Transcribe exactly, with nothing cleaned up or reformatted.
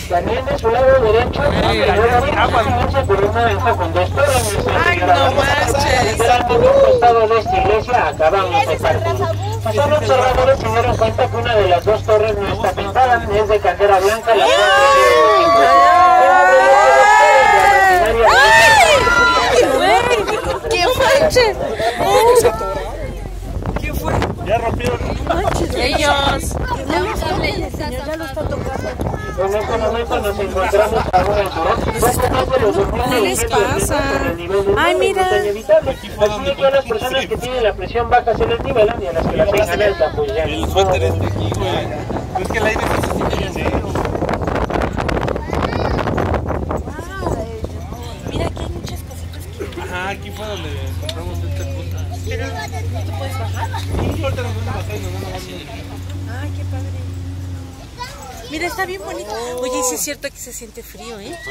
También de su lado derecho, por una venta con dos torres. Ay, no manches. Literalmente un costado de esta iglesia acabamos de partir. Pues son observadores se dieron cuenta que una de las dos torres no está pintada, es de cantera blanca, la ¿Quién fue? ¿Quién fue? Ya rompieron. Ellos. Ya lo está tocando. En este momento nos encontramos ahora en Turón. ¿Qué les pasa? Ay, mira. Aquí todas las personas que tienen la presión baja se les nivelan y a las que la tengan alta, pues ya. El suéter es de aquí, güey. Es que el aire se siente cero. Mira, aquí hay muchas cositas que... Ajá, aquí fue donde compramos esta cosa. Pero, ¿tú puedes bajar? Sí, ahorita nos van a bajar y nos van a bajar. Ay, qué padre. Mira, está bien bonito. Oye, sí es cierto que se siente frío, ¿eh?